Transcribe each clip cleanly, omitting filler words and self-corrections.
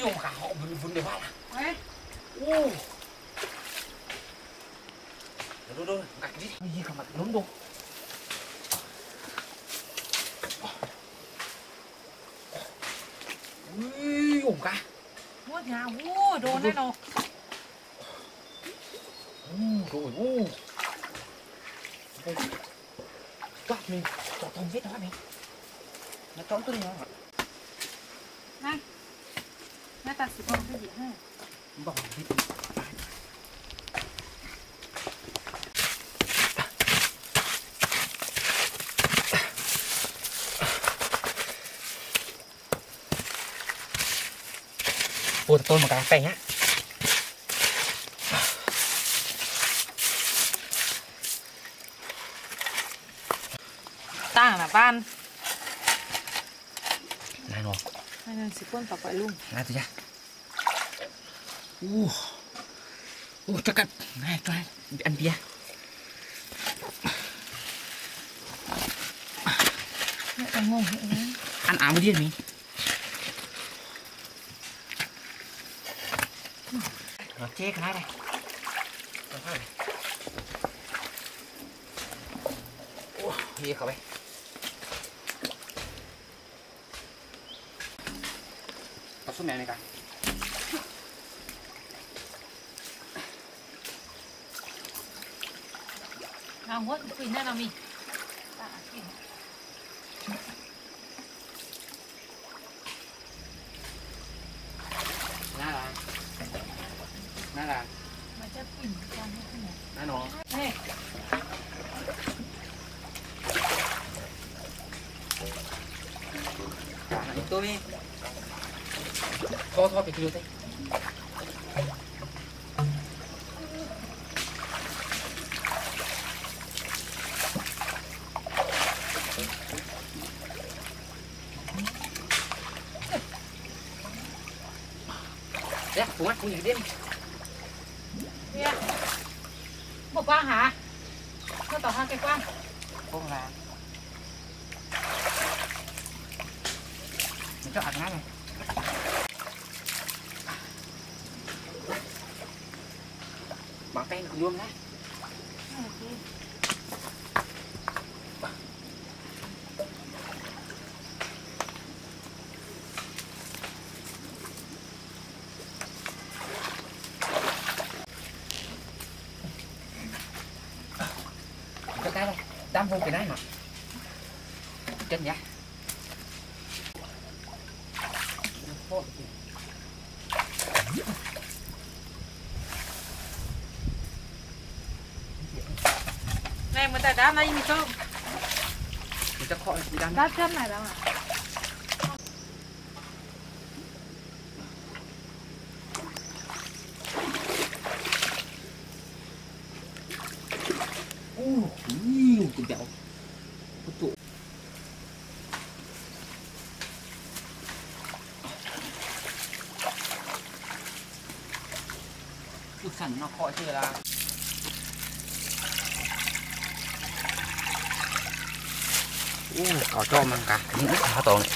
ông cả họ vun đều hoa Ê, ô đâu cạnh gì gì cả mặt lớn đâu ui ông cả mua nhà mua đồ này nó. rồi các mình cho thông hết đó này nó trống tôi nhau hả Này, người ta sẽ còn cái gì ha? bỏ hết ôi tôi một cái nhá Tang là van. này nó Này là sẽ quân tập vậy luôn. này tôi ra chắc cắt này cho ăn bia Mẹ đang ngon vậy đấy. ăn áo mới điên mình nó chê cái này gì cả vậy có số mẹ này cả Nào hốt quỳ này là mình. nè là Mà chắc quỳ con hết thế này. nè nó Ê, tôi đi thôi phải kêu thế đấy cũng mắt cũng gì đi kia. Một quang hả? Nó tỏ hai cái quang. không là mình cho ăn ngay này bằng tay nó luôn đấy cái này đâm vô cái này mà chân nhá Này mà tại đá này mình không? mình chắc khỏi bị đâm Đá chân này đâu à? cũng dạo tụ chút sẵn nó khỏi thì là có cho mang cả những ít hả tổ này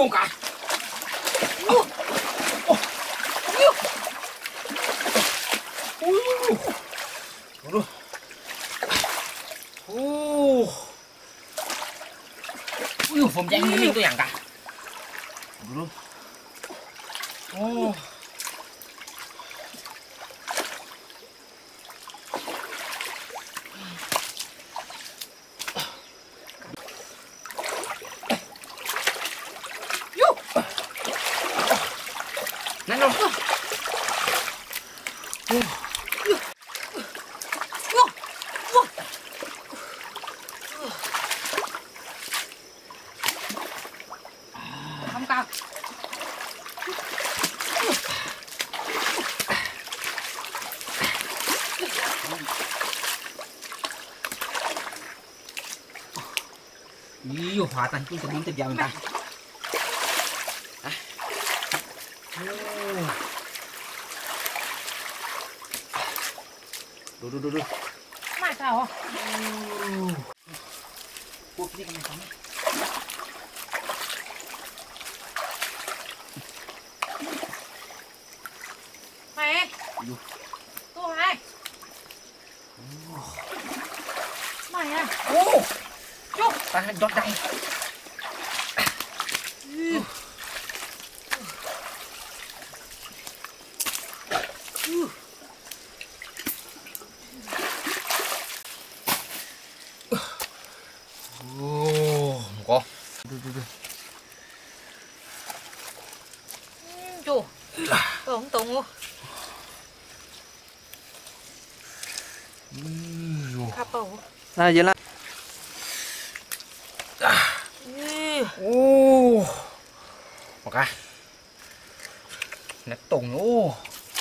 Yêu cả.ผมยังมีตัวอย่างกันดูโอ้ยูนั่นเนาะIyo, hatan pun terbintip jalan kan. Duh. Mày sao hả? Buộc đi cái này không? Mày. Tôi này. Mày à. Chúc. Ta giọt đây. Có. Chú. Tôi không tụng luôn. Khắp bầu. Nah, jalan. Maka. Nó tùng ô.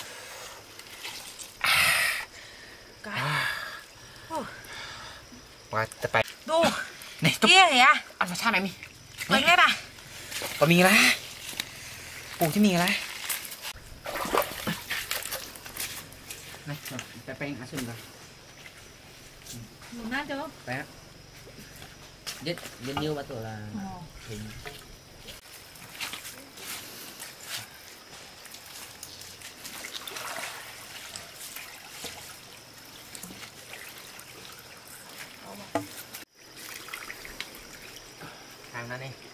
Maka tepat. Tuh. Nih, tuh. Kia ya. Apa sana mi? Bánh đấy bà. Có mì lá.ปูที่มีlá. Này, tay beng ăn sừng rồi. Một nát chưa? Bé. Giết nhiêu bắt tuổi là hình. Hàng ra đây.